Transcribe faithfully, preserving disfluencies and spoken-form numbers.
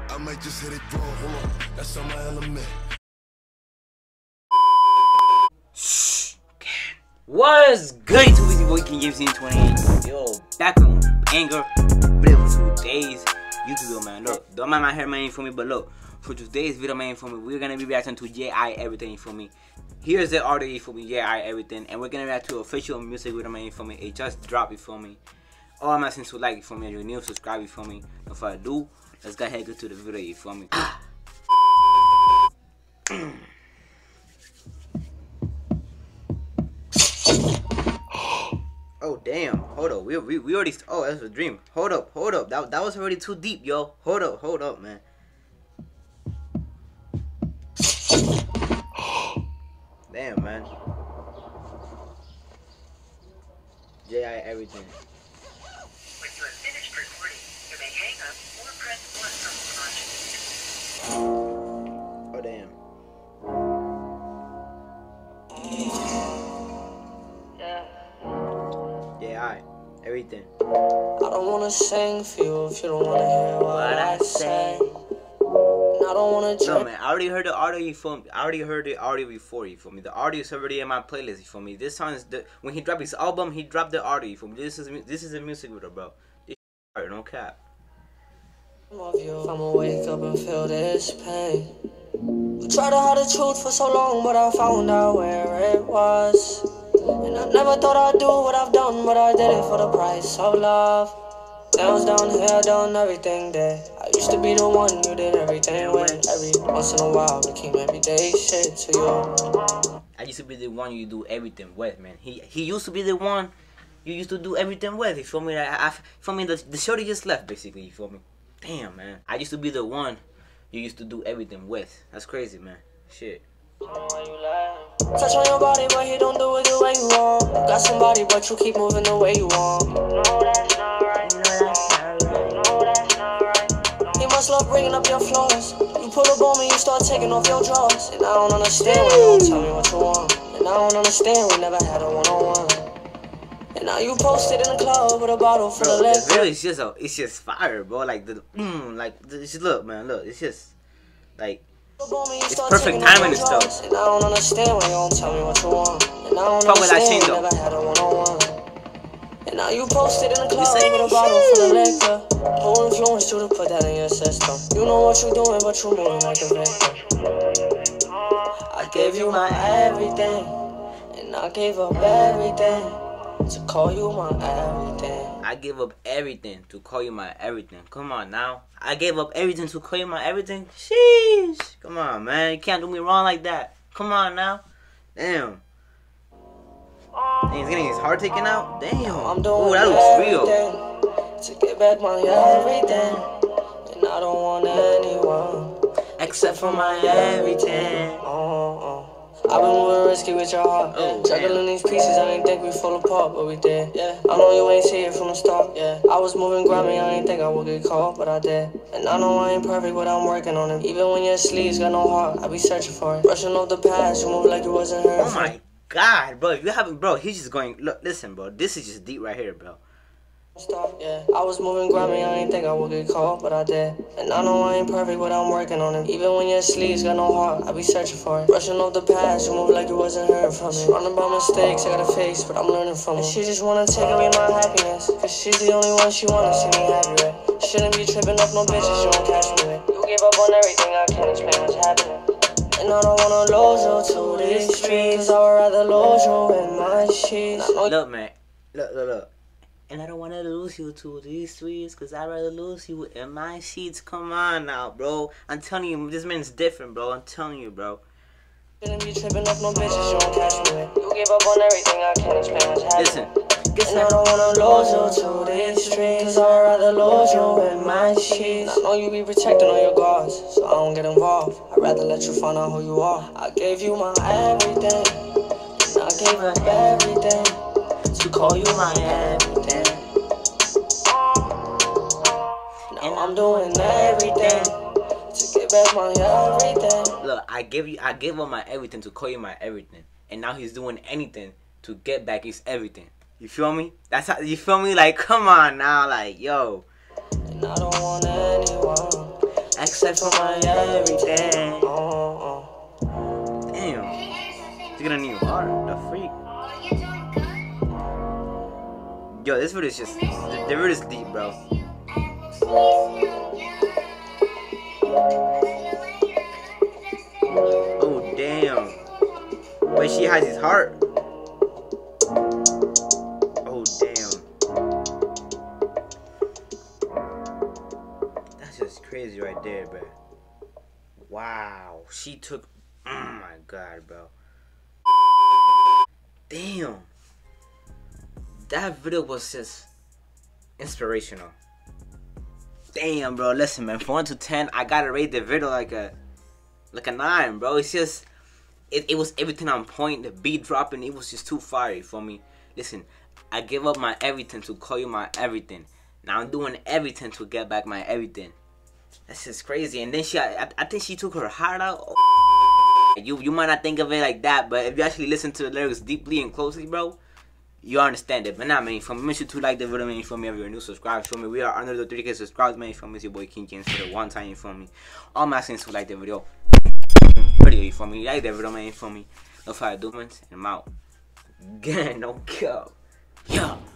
I might just hit it raw. Hold on, that's on my element. Shh. What's good, YouTube? It's your boy King James twenty-eight. Yo, back on anger. Video for today's YouTube video, man. Look, don't mind my hair, man, for me, but look, for today's video, man, for me, we're gonna be reacting to J I Everything for me. Here's the audio for me, J I Everything, and we're gonna react to official music video, man, for me. It just dropped it for me. All I'm asking to like it for me, and you're new, subscribe it for me. If I do, let's go ahead and get to the video for me. Oh damn! Hold up, we we we already. Oh, that's a dream. Hold up, hold up. That that was already too deep, yo. Hold up, hold up, man. Damn, man. J I Everything. When you have finished recording, you may hang up or press one from the project. Oh damn. J I Everything. I don't wanna sing for you if you don't wanna hear what, what I say. And I don't wanna No man, I already heard the audio for me. I already heard the audio before you for me. The audio is already in my playlist for me. This song is the when he dropped his album, he dropped the audio for me. This is this is a music video, bro. This is no cap. Of you, I'ma wake up and feel this pain. You tried to hide the truth for so long, but I found out where it was. And I never thought I'd do what I've done, but I did it for the price of love. Nails down here, done everything there. I used to be the one you did everything with. Every once in a while became everyday shit to you. I used to be the one you do everything with, man. He he used to be the one you used to do everything with. You feel me? I, I feel me. The the shorty just left, basically. You feel me? Damn, man. I used to be the one you used to do everything with. That's crazy, man. Shit. Touch on your body, but he don't do it the way you want. Got somebody, but you keep moving the way you want. No, that's not right. No, that's not right. No, that's not right. He must love bringing up your flaws. You pull up on me, you start taking off your drawers. And I don't understand why you don't tell me what you want. And I don't understand, we never had a one-on-one. And now you posted in the club with a bottle full of liquor. Really, it's just a, it's just fire, bro. Like the, mm, like this. Look, man, look. It's just like. It's perfect timing and stuff. And I don't understand why you don't tell me what you want. And I don't understand you never had a one-on-one. And now you posted in the club with a bottle full of liquor. Who influenced you to put that in your system? You know what you're doing, but you're moving like a victim. I gave you my everything, and I gave up everything to call you my everything. I gave up everything to call you my everything. Come on now. I gave up everything to call you my everything. Sheesh. Come on, man. You can't do me wrong like that. Come on now. Damn. And he's getting his heart taken out. Damn. I'm doing Ooh, that looks real. To get back my everything. And I don't want anyone except for my everything. Oh, oh. I've been moving risky with your heart. Oh, juggling these pieces, I ain't think we fall apart, but we did. Yeah, I know you ain't see it from the start. Yeah, I was moving grimy, I ain't think I would get caught, but I did. And I know I ain't perfect, but I'm working on it. Even when your sleeves got no heart, I be searching for it. Brushing off the past, you move like it wasn't her. Oh my God, bro! If you haven't, bro, he's just going. Look, listen, bro. This is just deep right here, bro. Stop, yeah. I was moving grimy, I ain't think I would get caught, but I did. And I know I ain't perfect, but I'm working on it. Even when your sleeves got no heart, I be searching for it. Brushing off the past, you move like it wasn't heard from me. Running by mistakes, I got a face, but I'm learning from it. And she just wanna take away my happiness, cause she's the only one she wanna see me happy with. Shouldn't be tripping off no bitches you don't catch me with. You gave up on everything, I can't explain what's happening. And I don't wanna lose you to these streets, I would rather lose you in my sheets. Look, man. Look, look, look. And I don't want to lose you to these streets, cause I'd rather lose you in my sheets. Come on now, bro. I'm telling you, this man's different, bro. I'm telling you, bro. Shouldn't be tripping off no bitches you don't catch me with. You gave up on everything, I can't explain what's happening. Listen, listen. And I don't wanna lose you to these streets, cause I'd rather lose you in my sheets. I know you be protecting all your guards, so I don't get involved. I'd rather let you find out who you are. I gave you my everything, and I gave up everything to call you my everything. Now I'm doing everything to get back my everything. Look, I give you, I gave up my everything to call you my everything, and now he's doing anything to get back his everything. You feel me? That's how you feel me. Like, come on now, like, yo. And I don't want anyone except sex for my everything. Oh, oh. Damn. She's gonna need water. The freak. Yo, this video is just. The, the video is deep, bro. Oh, damn. Wait, she has his heart. Oh, damn. That's just crazy right there, bro. Wow. She took. Oh, my God, bro. Damn. That video was just inspirational. Damn, bro. Listen, man. From one to ten, I gotta rate the video like a like a nine, bro. It's just it, it was everything on point. The beat dropping, it was just too fiery for me. Listen, I gave up my everything to call you my everything. Now I'm doing everything to get back my everything. That's just crazy. And then she, I, I think she took her heart out. Oh, you you might not think of it like that, but if you actually listen to the lyrics deeply and closely, bro, you understand it. But nah, man, for me, make sure to like the video, man. For me, if you're new, subscribe. Show me we are under the three K subscribers, man. For me, it's your boy King James for the one time. For me, all my saying is to like the video. Video, for me, like the video, man. For me, no fire, do man, and I'm out. Again, no kill. Yeah.